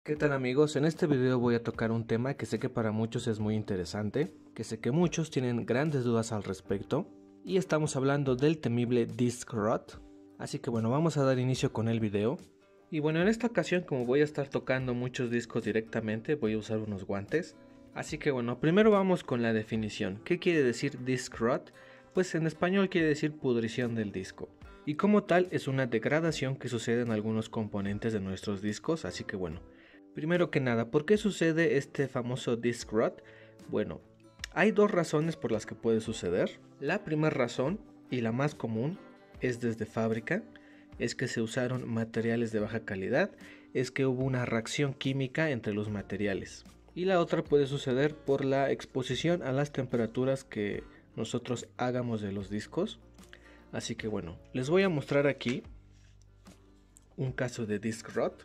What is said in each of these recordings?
¿Qué tal amigos? En este video voy a tocar un tema que sé que para muchos es muy interesante, que sé que muchos tienen grandes dudas al respecto, y estamos hablando del temible Disk Rot. Así que bueno, vamos a dar inicio con el video. Y bueno, en esta ocasión, como voy a estar tocando muchos discos directamente, voy a usar unos guantes. Así que bueno, primero vamos con la definición. ¿Qué quiere decir Disk Rot? Pues en español quiere decir pudrición del disco. Y como tal es una degradación que sucede en algunos componentes de nuestros discos, así que bueno. Primero que nada, ¿por qué sucede este famoso Disk Rot? Bueno, hay dos razones por las que puede suceder. La primera razón, y la más común, es desde fábrica, es que se usaron materiales de baja calidad, es que hubo una reacción química entre los materiales. Y la otra puede suceder por la exposición a las temperaturas que nosotros hagamos de los discos. Así que bueno, les voy a mostrar aquí un caso de Disk Rot.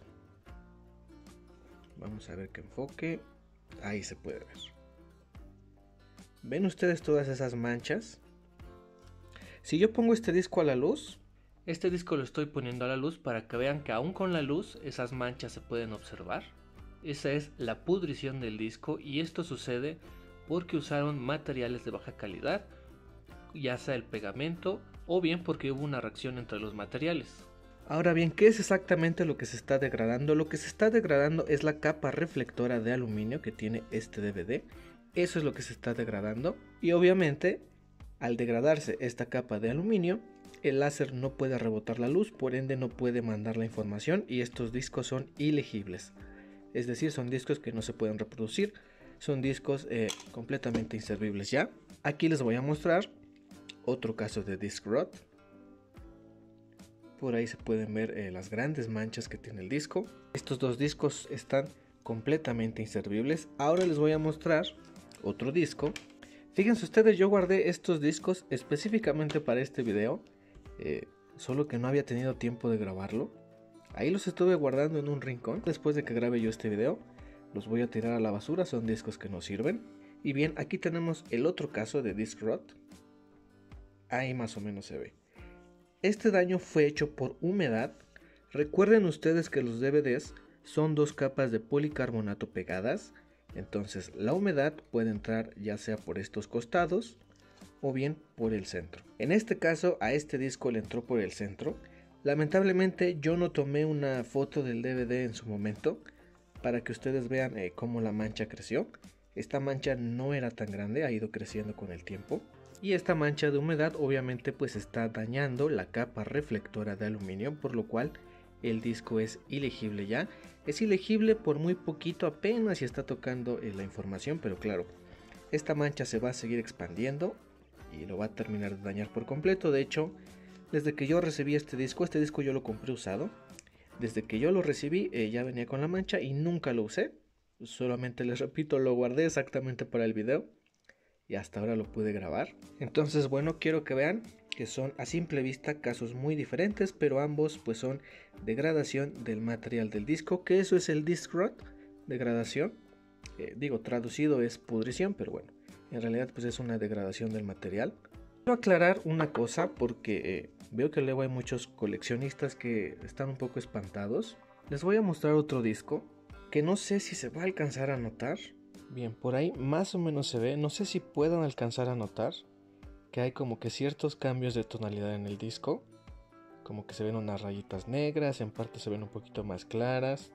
Vamos a ver que enfoque. Ahí se puede ver. ¿Ven ustedes todas esas manchas? Si yo pongo este disco a la luz, este disco lo estoy poniendo a la luz para que vean que aún con la luz esas manchas se pueden observar. Esa es la pudrición del disco y esto sucede porque usaron materiales de baja calidad, ya sea el pegamento o bien porque hubo una reacción entre los materiales. Ahora bien, ¿qué es exactamente lo que se está degradando? Lo que se está degradando es la capa reflectora de aluminio que tiene este DVD. Eso es lo que se está degradando. Y obviamente, al degradarse esta capa de aluminio, el láser no puede rebotar la luz, por ende no puede mandar la información y estos discos son ilegibles. Es decir, son discos que no se pueden reproducir, son discos completamente inservibles ya. Aquí les voy a mostrar otro caso de Disk Rot. Por ahí se pueden ver las grandes manchas que tiene el disco. Estos dos discos están completamente inservibles. Ahora les voy a mostrar otro disco. Fíjense ustedes, yo guardé estos discos específicamente para este video, solo que no había tenido tiempo de grabarlo. Ahí los estuve guardando en un rincón. Después de que grabe yo este video, los voy a tirar a la basura, son discos que no sirven. Y bien, aquí tenemos el otro caso de Disk Rot. Ahí más o menos se ve. Este daño fue hecho por humedad. Recuerden ustedes que los DVDs son dos capas de policarbonato pegadas, entonces la humedad puede entrar ya sea por estos costados o bien por el centro. En este caso a este disco le entró por el centro. Lamentablemente yo no tomé una foto del DVD en su momento para que ustedes vean cómo la mancha creció. Esta mancha no era tan grande, ha ido creciendo con el tiempo. Y esta mancha de humedad obviamente pues está dañando la capa reflectora de aluminio, por lo cual el disco es ilegible ya. Es ilegible por muy poquito, apenas si está tocando la información, pero claro, esta mancha se va a seguir expandiendo y lo va a terminar de dañar por completo. De hecho, desde que yo recibí este disco yo lo compré usado. Desde que yo lo recibí ya venía con la mancha y nunca lo usé. Solamente les repito, lo guardé exactamente para el video. Y hasta ahora lo pude grabar. Entonces bueno, quiero que vean que son a simple vista casos muy diferentes, pero ambos pues son degradación del material del disco, que eso es el Disk Rot, degradación. Digo, traducido es pudrición, pero bueno, en realidad pues es una degradación del material. Quiero aclarar una cosa porque veo que luego hay muchos coleccionistas que están un poco espantados. Les voy a mostrar otro disco que no sé si se va a alcanzar a notar. Bien, por ahí más o menos se ve, no sé si puedan alcanzar a notar que hay como que ciertos cambios de tonalidad en el disco, como que se ven unas rayitas negras, en parte se ven un poquito más claras,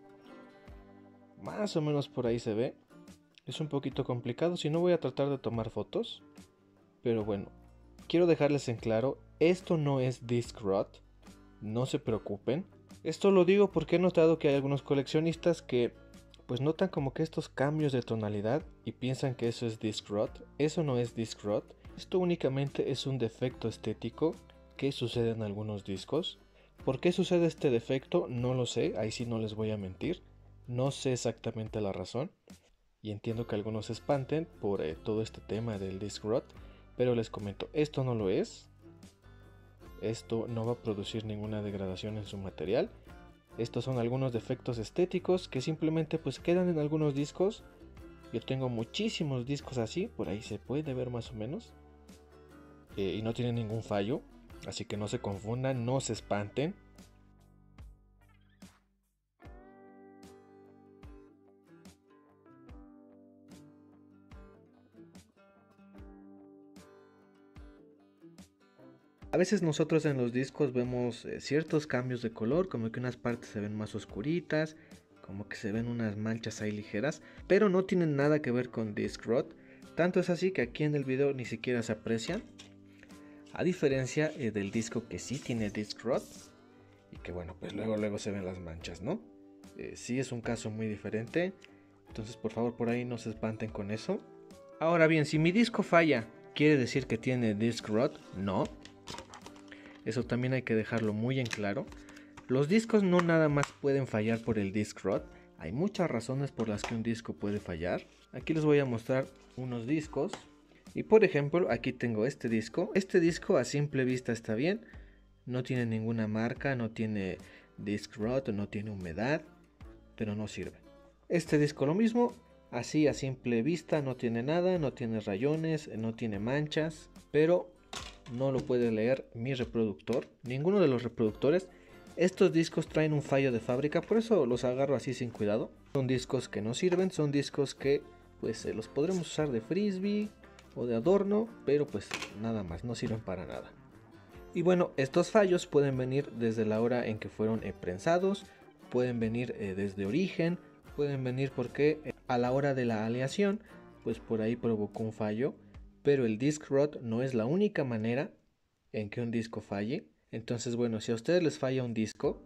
más o menos por ahí se ve. Es un poquito complicado, si no voy a tratar de tomar fotos, pero bueno, quiero dejarles en claro, esto no es Disk Rot, no se preocupen. Esto lo digo porque he notado que hay algunos coleccionistas que pues notan como que estos cambios de tonalidad y piensan que eso es Disk Rot. Eso no es Disk Rot. Esto únicamente es un defecto estético que sucede en algunos discos. ¿Por qué sucede este defecto? No lo sé, ahí sí no les voy a mentir. No sé exactamente la razón. Y entiendo que algunos se espanten por todo este tema del Disk Rot. Pero les comento, esto no lo es. Esto no va a producir ninguna degradación en su material. Estos son algunos defectos estéticos que simplemente pues quedan en algunos discos. Yo tengo muchísimos discos así, por ahí se puede ver más o menos. Y no tienen ningún fallo, así que no se confundan, no se espanten. A veces nosotros en los discos vemos ciertos cambios de color, como que unas partes se ven más oscuritas, como que se ven unas manchas ahí ligeras, pero no tienen nada que ver con disc rot. Tanto es así que aquí en el video ni siquiera se aprecian, a diferencia del disco que sí tiene disc rot y que bueno, pues luego se ven las manchas, ¿no? Sí es un caso muy diferente, entonces por favor por ahí no se espanten con eso. Ahora bien, si mi disco falla, ¿quiere decir que tiene disc rot? No. Eso también hay que dejarlo muy en claro. Los discos no nada más pueden fallar por el disc rot. Hay muchas razones por las que un disco puede fallar. Aquí les voy a mostrar unos discos. Y por ejemplo, aquí tengo este disco. Este disco a simple vista está bien. No tiene ninguna marca, no tiene disc rot, no tiene humedad, pero no sirve. Este disco lo mismo. Así a simple vista no tiene nada, no tiene rayones, no tiene manchas, pero no lo puede leer mi reproductor, ninguno de los reproductores. Estos discos traen un fallo de fábrica, por eso los agarro así sin cuidado. Son discos que no sirven, son discos que pues los podremos usar de frisbee o de adorno, pero pues nada más, no sirven para nada. Y bueno, estos fallos pueden venir desde la hora en que fueron prensados, pueden venir desde origen, pueden venir porque a la hora de la aleación, pues por ahí provocó un fallo. Pero el disc rot no es la única manera en que un disco falle. Entonces bueno, si a ustedes les falla un disco,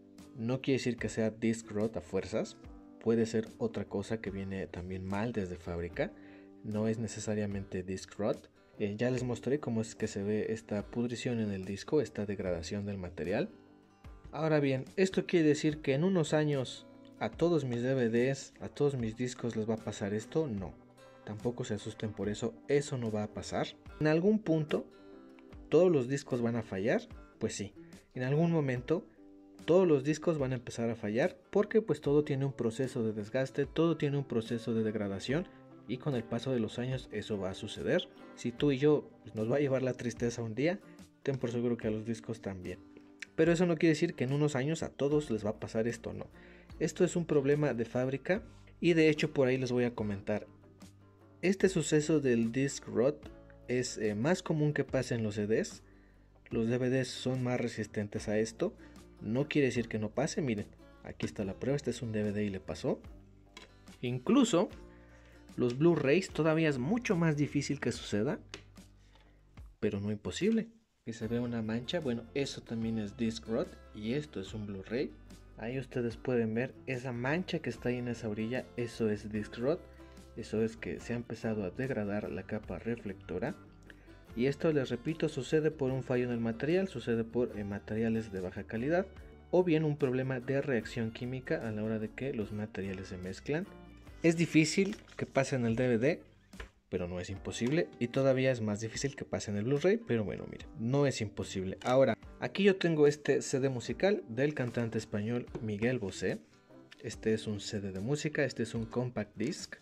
no quiere decir que sea disc rot a fuerzas. Puede ser otra cosa que viene también mal desde fábrica. No es necesariamente disc rot. Ya les mostré cómo es que se ve esta pudrición en el disco, esta degradación del material. Ahora bien, ¿esto quiere decir que en unos años a todos mis DVDs, a todos mis discos les va a pasar esto? No. Tampoco se asusten por eso, eso no va a pasar. En algún punto, ¿todos los discos van a fallar? Pues sí, en algún momento todos los discos van a empezar a fallar porque pues todo tiene un proceso de desgaste, todo tiene un proceso de degradación y con el paso de los años eso va a suceder. Si tú y yo pues, nos va a llevar la tristeza un día, ten por seguro que a los discos también. Pero eso no quiere decir que en unos años a todos les va a pasar esto, no. Esto es un problema de fábrica y de hecho por ahí les voy a comentar. Este suceso del disc rot es más común que pase en los CDs. Los DVDs son más resistentes a esto. No quiere decir que no pase. Miren, aquí está la prueba. Este es un DVD y le pasó. Incluso los Blu-rays todavía es mucho más difícil que suceda, pero no imposible. Que se ve una mancha. Bueno, eso también es disc rot y esto es un Blu-ray. Ahí ustedes pueden ver esa mancha que está ahí en esa orilla. Eso es disc rot. Eso es que se ha empezado a degradar la capa reflectora. Y esto, les repito, sucede por un fallo en el material, sucede por materiales de baja calidad o bien un problema de reacción química a la hora de que los materiales se mezclan. Es difícil que pase en el DVD, pero no es imposible. Y todavía es más difícil que pase en el Blu-ray, pero bueno, miren, no es imposible. Ahora, aquí yo tengo este CD musical del cantante español Miguel Bosé. Este es un CD de música, este es un compact disc.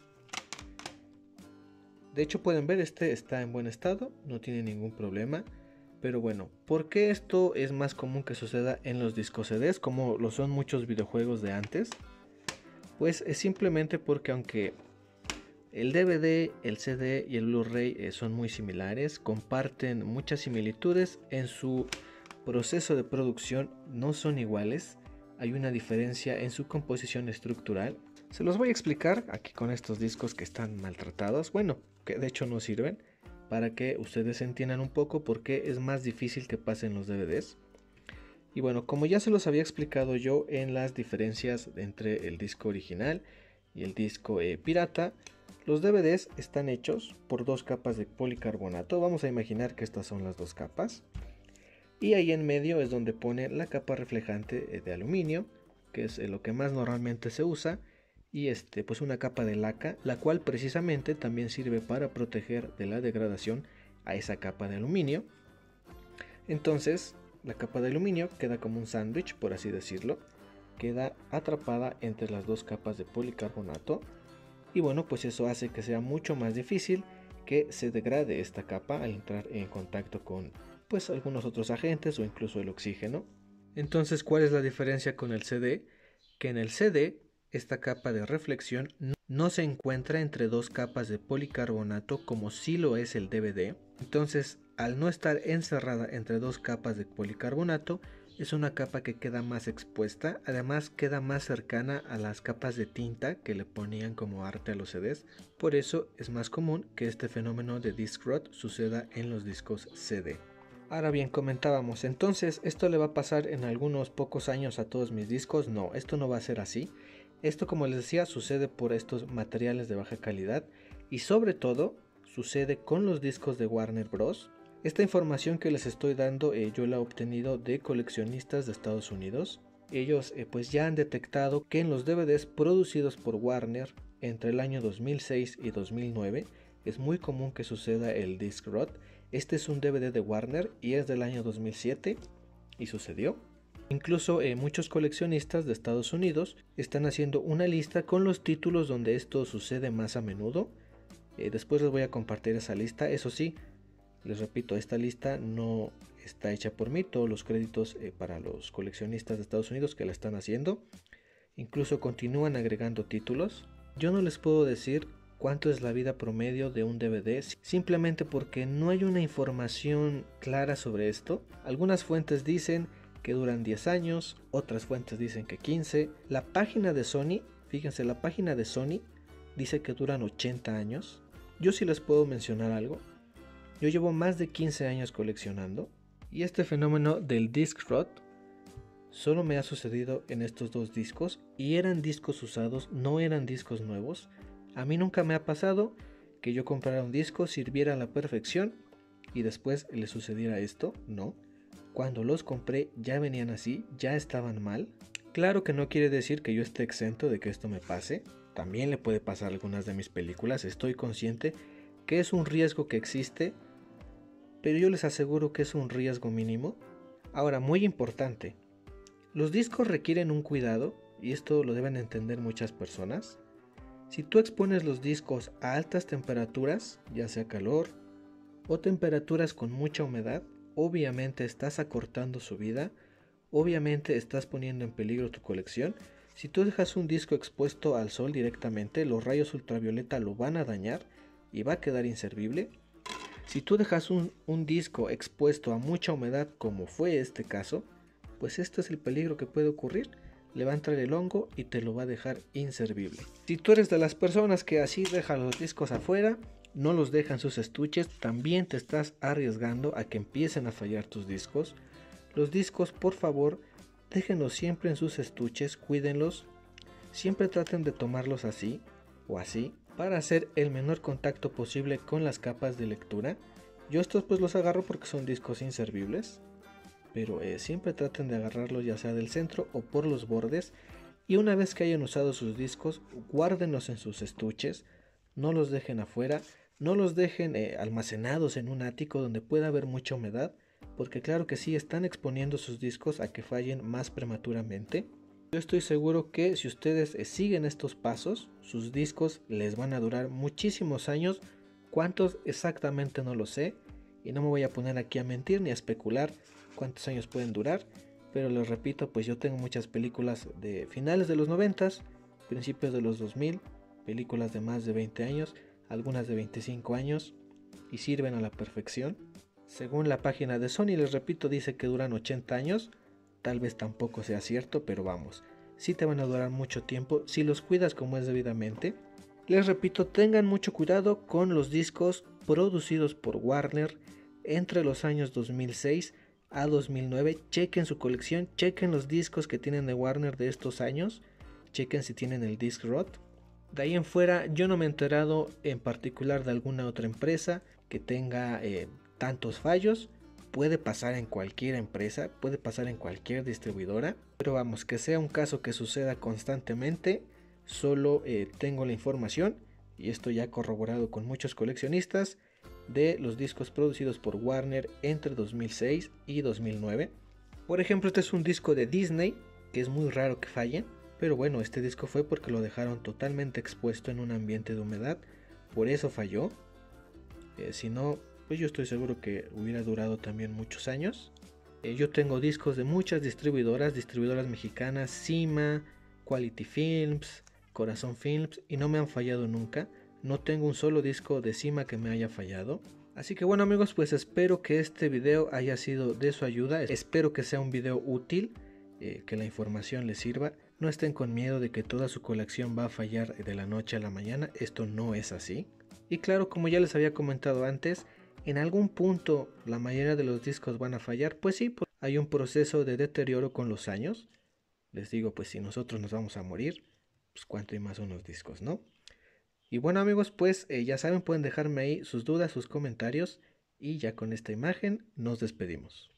De hecho pueden ver, este está en buen estado, no tiene ningún problema. Pero bueno, ¿por qué esto es más común que suceda en los discos CDs como lo son muchos videojuegos de antes? Pues es simplemente porque aunque el DVD, el CD y el Blu-ray son muy similares, comparten muchas similitudes, en su proceso de producción no son iguales, hay una diferencia en su composición estructural. Se los voy a explicar aquí con estos discos que están maltratados, bueno, que de hecho no sirven, para que ustedes entiendan un poco por qué es más difícil que pasen los DVDs. Y bueno, como ya se los había explicado yo en las diferencias entre el disco original y el disco pirata, los DVDs están hechos por dos capas de policarbonato. Vamos a imaginar que estas son las dos capas. Y ahí en medio es donde pone la capa reflejante de aluminio, que es lo que más normalmente se usa. Y pues una capa de laca, la cual precisamente también sirve para proteger de la degradación a esa capa de aluminio. Entonces la capa de aluminio queda como un sándwich, por así decirlo, queda atrapada entre las dos capas de policarbonato y bueno, pues eso hace que sea mucho más difícil que se degrade esta capa al entrar en contacto con pues algunos otros agentes o incluso el oxígeno. Entonces, ¿cuál es la diferencia con el CD? Que en el CD esta capa de reflexión no se encuentra entre dos capas de policarbonato como sí lo es el DVD. Entonces al no estar encerrada entre dos capas de policarbonato, es una capa que queda más expuesta, además queda más cercana a las capas de tinta que le ponían como arte a los CDs. Por eso es más común que este fenómeno de disc rot suceda en los discos CD. Ahora bien, comentábamos, entonces, ¿esto le va a pasar en algunos pocos años a todos mis discos? No, esto no va a ser así. Esto, como les decía, sucede por estos materiales de baja calidad y sobre todo sucede con los discos de Warner Bros. Esta información que les estoy dando yo la he obtenido de coleccionistas de Estados Unidos. Ellos pues ya han detectado que en los DVDs producidos por Warner entre el año 2006 y 2009 es muy común que suceda el disc rot. Este es un DVD de Warner y es del año 2007 y sucedió. Incluso muchos coleccionistas de Estados Unidos están haciendo una lista con los títulos donde esto sucede más a menudo. Después les voy a compartir esa lista. Eso sí, les repito, esta lista no está hecha por mí. Todos los créditos para los coleccionistas de Estados Unidos que la están haciendo. Incluso continúan agregando títulos. Yo no les puedo decir cuánto es la vida promedio de un DVD, simplemente porque no hay una información clara sobre esto. Algunas fuentes dicen que duran 10 años, otras fuentes dicen que 15. La página de Sony, fíjense, la página de Sony dice que duran 80 años. Yo sí les puedo mencionar algo. Yo llevo más de 15 años coleccionando y este fenómeno del disc rot solo me ha sucedido en estos dos discos y eran discos usados, no eran discos nuevos. A mí nunca me ha pasado que yo comprara un disco, sirviera a la perfección y después le sucediera esto, no. Cuando los compré ya venían así, ya estaban mal. Claro que no quiere decir que yo esté exento de que esto me pase. También le puede pasar a algunas de mis películas, estoy consciente que es un riesgo que existe, pero yo les aseguro que es un riesgo mínimo. Ahora, muy importante, los discos requieren un cuidado, y esto lo deben entender muchas personas. Si tú expones los discos a altas temperaturas, ya sea calor o temperaturas con mucha humedad, obviamente estás acortando su vida, obviamente estás poniendo en peligro tu colección. Si tú dejas un disco expuesto al sol directamente, los rayos ultravioleta lo van a dañar y va a quedar inservible. Si tú dejas un disco expuesto a mucha humedad, como fue este caso, pues este es el peligro que puede ocurrir. Le va a entrar el hongo y te lo va a dejar inservible. Si tú eres de las personas que así dejan los discos afuera, no los dejan sus estuches, también te estás arriesgando a que empiecen a fallar tus discos. Los discos, por favor, déjenlos siempre en sus estuches, cuídenlos. Siempre traten de tomarlos así o así para hacer el menor contacto posible con las capas de lectura. Yo estos pues los agarro porque son discos inservibles, pero siempre traten de agarrarlos ya sea del centro o por los bordes, y una vez que hayan usado sus discos, guárdenlos en sus estuches, no los dejen afuera, no los dejen almacenados en un ático donde pueda haber mucha humedad, porque claro que sí, están exponiendo sus discos a que fallen más prematuramente. Yo estoy seguro que si ustedes siguen estos pasos, sus discos les van a durar muchísimos años. ¿Cuántos exactamente? No lo sé, y no me voy a poner aquí a mentir ni a especular cuántos años pueden durar, pero les repito, pues yo tengo muchas películas de finales de los 90, principios de los 2000, películas de más de 20 años, algunas de 25 años, y sirven a la perfección. Según la página de Sony, les repito, dice que duran 80 años, tal vez tampoco sea cierto, pero vamos, sí te van a durar mucho tiempo si los cuidas como es debidamente. Les repito, tengan mucho cuidado con los discos producidos por Warner entre los años 2006 a 2009. Chequen su colección, chequen los discos que tienen de Warner de estos años, chequen si tienen el disc rot. De ahí en fuera yo no me he enterado en particular de alguna otra empresa que tenga tantos fallos. Puede pasar en cualquier empresa, puede pasar en cualquier distribuidora, pero vamos, que sea un caso que suceda constantemente, solo tengo la información, y esto ya corroborado con muchos coleccionistas, de los discos producidos por Warner entre 2006 y 2009. Por ejemplo, este es un disco de Disney, que es muy raro que fallen, pero bueno, este disco fue porque lo dejaron totalmente expuesto en un ambiente de humedad, por eso falló. Si no, pues yo estoy seguro que hubiera durado también muchos años. Yo tengo discos de muchas distribuidoras mexicanas, Cima, Quality Films, Corazón Films, y no me han fallado nunca. No tengo un solo disco de Cima que me haya fallado. Así que bueno amigos, pues espero que este video haya sido de su ayuda, espero que sea un video útil, que la información les sirva. No estén con miedo de que toda su colección va a fallar de la noche a la mañana, esto no es así. Y claro, como ya les había comentado antes, en algún punto la mayoría de los discos van a fallar, pues sí, hay un proceso de deterioro con los años. Les digo, pues si nosotros nos vamos a morir, pues cuánto y más unos discos, ¿no? Y bueno amigos, pues ya saben, pueden dejarme ahí sus dudas, sus comentarios y ya con esta imagen nos despedimos.